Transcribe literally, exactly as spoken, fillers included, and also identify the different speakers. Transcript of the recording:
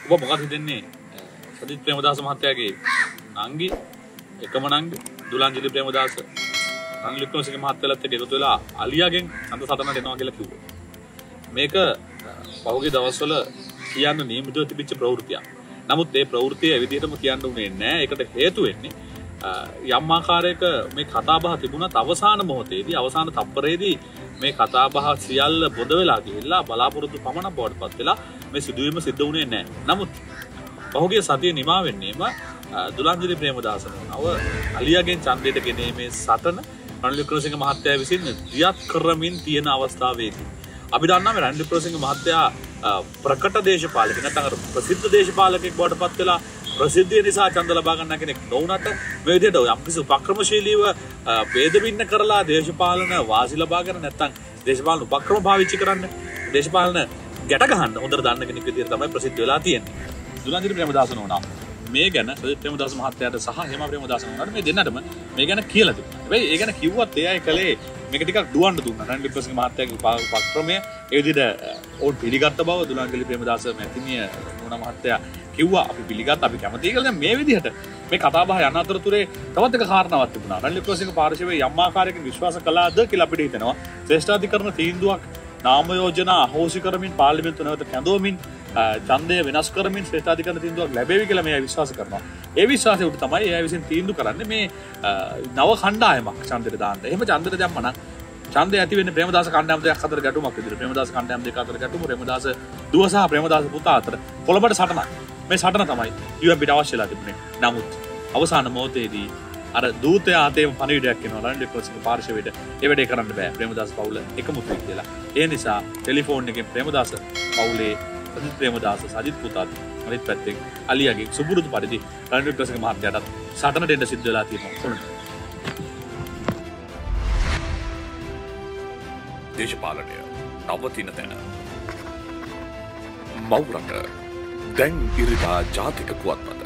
Speaker 1: ඔබ මොකද හිතන්නේ සජිත් ප්‍රේමදාස මහත්තයාගේ නංගි එකම නංගි දුලාංජලි ප්‍රේමදාස රනිල් වික්‍රමසිංහ මහත්තයාලත් එක්ක එකතු වෙලා අලියාගෙන් අන්ත සටනට එනවා කියලා කිව්වා. මේක පහුගිය දවස්වල කියන්න නියමිතව තිබිච්ච ප්‍රවෘත්තියක්. නමුත් මේ ප්‍රවෘත්තිය ඒ විදිහටම කියන්න උනේ නැහැ. ඒකට හේතු වෙන්නේ යම් ආකාරයක මේ කතාබහ තිබුණත් අවසාන මොහොතේදී අවසාන තප්පරේදී මේ කතාබහ සියල්ල බොඳ වෙලා ගිහිල්ලා බලාපොරොත්තු පමණක් බවට පත් වෙලා මේ සිදුවීම සිද්ධ වුණේ නැහැ. නමුත් පහුගිය සතියේ නිමා වෙන්නේම දුලාංජලි ප්‍රේමදාස නව අලියාගෙන් ඡන්දයට ගෙනීමේ සටන රනිල් වික්‍රමසිංහ මහත්තයා විසින් ක්‍රියාත් කරමින් තියෙන අවස්ථාවේදී අපි දන්නවා මේ රනිල් වික්‍රමසිංහ මහත්තයා ප්‍රකට දේශපාලකෙක් නැත්නම් ප්‍රසිද්ධ දේශපාලකෙක් බවට පත් වෙලා ප්‍රසිද්ධිය නිසා ඡන්ද ලබා ගන්න කෙනෙක් නොවුනට මේ විදිහට යම්කිසි උපක්‍රමශීලීව ભેද බින්න කරලා දේශපාලන වාසි ලබා ගන්න නැත්නම් දේශපාලන උපක්‍රම පාවිච්චි කරන්න දේශපාලන ගැට ගහන්න හොඳට දන්න කෙනෙක් විදිහට තමයි ප්‍රසිද්ධ වෙලා තියෙන්නේ. දුලාංජලි ප්‍රේමදාස නෝනා මේ ගැන සජිත් ප්‍රේමදාස මහත්තයාට සහ හේම ප්‍රේමදාස නෝනාට මේ දෙන්නටම මේ ගැන කියලා තිබුණා. හැබැයි ඒ ගැන කිව්වත් ඒ අය කලේ මේක ටිකක් දුවන්න දුන්නා. රනිල් වික්‍රමසිංහ මහත්තයාගේ උපක්‍රමය ඒ විදිහට ඕන් පිළිගත්ත බව දුලාංජලි ප්‍රේමදාස මැතිණිය නෝනා මහත්තයා කිව්වා අපි පිළිගත්ත අපි කැමතියි කියලා. දැන් මේ විදිහට මේ කතාබහ යන අතරතුරේ තවත් එක කාරණාවක් තිබුණා. රනිල් වික්‍රමසිංහ පාර්ශවයේ යම් ආකාරයකින් විශ්වාස කළාද කියලා අපිට හිතෙනවා. ශ්‍රේෂ්ඨාධිකරණ තීන්දුවක් නාම යෝජනා අහෝසි කරමින් පාර්ලිමේන්තුව නැවත කැඳවමින් ඡන්දය වෙනස් කරමින් ශ්‍රේෂ්ඨාධිකරණ තීන්දුවක් ලැබෙවි කියලා මේ අය විශ්වාස කරනවා. ඒ විශ්වාසය උඩ තමයි ඒ අය විසින් තීන්දුව කරන්නේ මේ නව කණ්ඩායමක් ඡන්දෙට දාන්න. එහෙම ඡන්දෙට දැම්ම නම් ඡන්දය ඇති වෙන්නේ ප්‍රේමදාස කණ්ඩායම් දෙකක් අතර ගැටුමක් විදිහට. ප්‍රේමදාස කණ්ඩායම් දෙක අතර ගැටුම ප්‍රේමදාස දුව සහ ප්‍රේමදාස පුතා අතර කොළඹට සටනක්. මේ සටන තමයි යු එම් පිට අවශ්‍යලා තිබුණේ. නමුත් අවසාන මොහොතේදී අර දූතයා අතේම පණිවිඩයක් එනවා රනිල් වික්‍රමසිංහ පාර්ශවයට. ඒ වැඩේ කරන්න බෑ. ප්‍රේමදාස පවුල එකමුතුයි කියලා. ඒ නිසා ටෙලිෆෝන් එකෙන් ප්‍රේමදාස පවුලේ සජිත් ප්‍රේමදාස සජිත් පුතාත් අනිත් පැත්තෙන් අලියාගේ සුබුරුදු පරිදි රනිල් වික්‍රමසිංහ මහත්තයාට සටනට එන්න සිද්ධ වෙලා තියෙනවා.
Speaker 2: දේශපාලනය නවතින තැන මවුරට දැන් ඉරිදා ජාතික පුවත්පත්